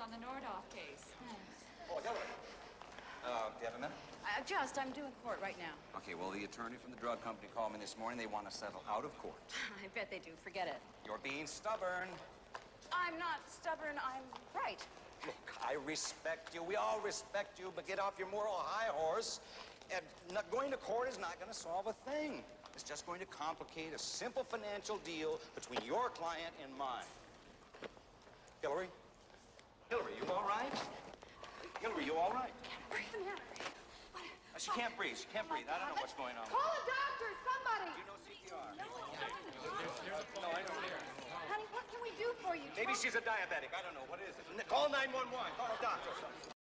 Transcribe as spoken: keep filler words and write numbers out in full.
on the Nordoff case. Oh, Hillary. Uh, do you have a minute? Uh, just, I'm due in court right now. Okay, well, the attorney from the drug company called me this morning. They want to settle out of court. I bet they do. Forget it. You're being stubborn. I'm not stubborn. I'm right. Look, I respect you. We all respect you, but get off your moral high horse. And not, going to court is not going to solve a thing. It's just going to complicate a simple financial deal between your client and mine. Hillary? Hillary, you all right? Hillary, you all right? Can't breathe in here. Uh, She can't breathe. She can't breathe. I don't know what's going on. Call a doctor, somebody. Do you know C P R? No, No, I don't hear. honey, what can we do for you? Maybe she's a diabetic. I don't know. What is it? Call nine one one. Call a doctor or something.